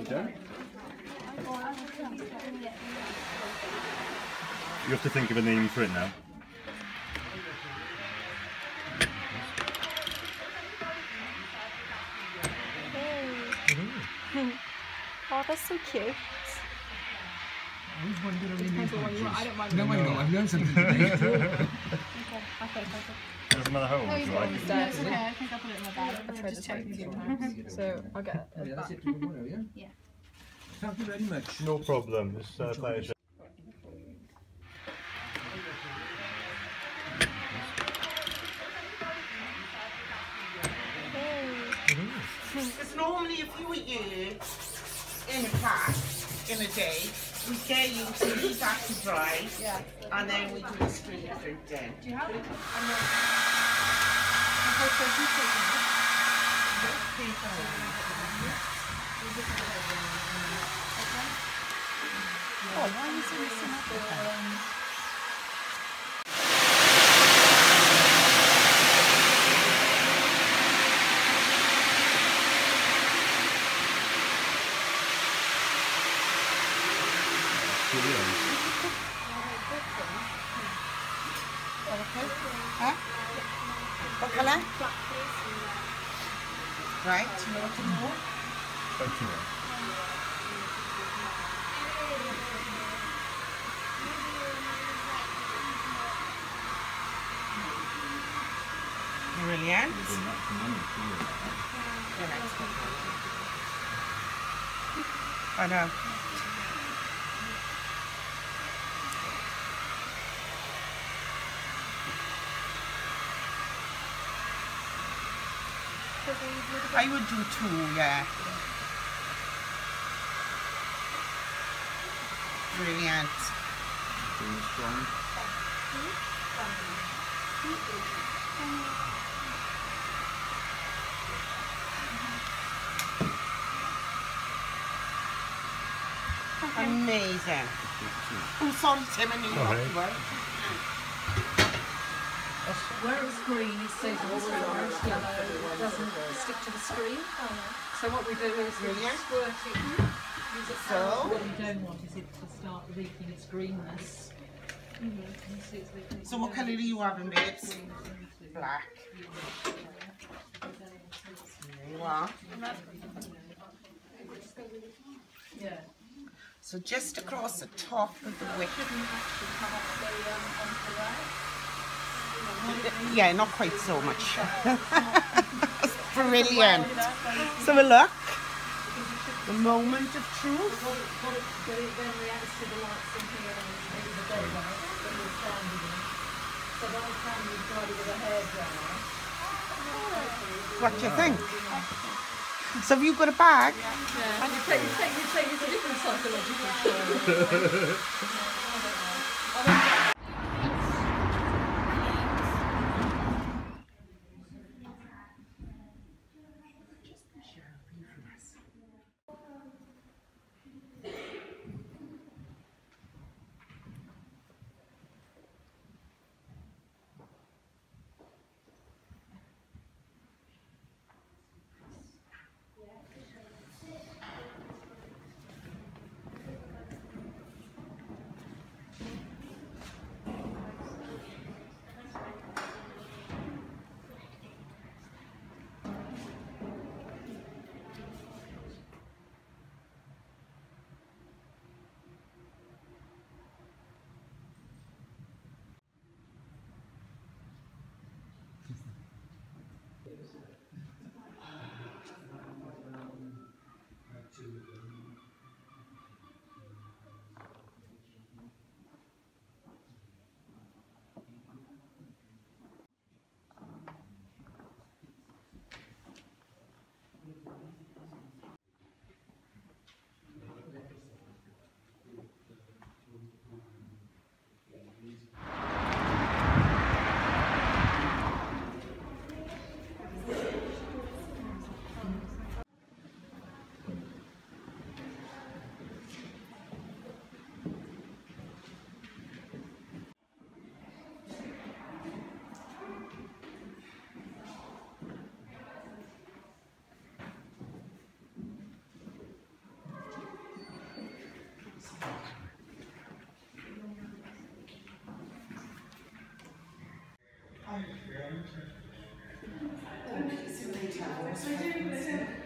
You have to think of a name for it now. Oh, that's so cute. Depends on what you want. I don't mind. No, wait, no, I've learned something today. Okay. Doesn't matter how old No, you he's like. got No, it's okay. I think I'll put it in my bag. I tried this one. So I'll get Yeah, it that's back. it for tomorrow, yeah? Yeah. Thank you very much. No problem. It's a pleasure. Because normally if you were here in a class in a day, we get you to leave that to dry, and then we do the screen print then. Do you have it? Oh, why is it missing up? Huh? What colour? Right, you want to know? Brilliant. I know. I would do 2, yeah. Brilliant. Amazing. Oh, sorry, Tim, I knew you were. Where it's green, it stays on the screen. Where it's yellow, it doesn't stick to the screen. So what we do is we squirt it, use it. So? What you don't want is it to start leaking its greenness. So what colour are you having, babes? Black. There you are. Yeah. So just across the top of the wick. Yeah, not quite so much. Brilliant. So a look. The moment of truth. But it then reacts to the lights in here and the daylight when you're standing in. So by the time you've got it with a hairdryer. What do you think? So have you got a bag? Yeah. And you take it's a different psychological story. Oh, it's in the towels.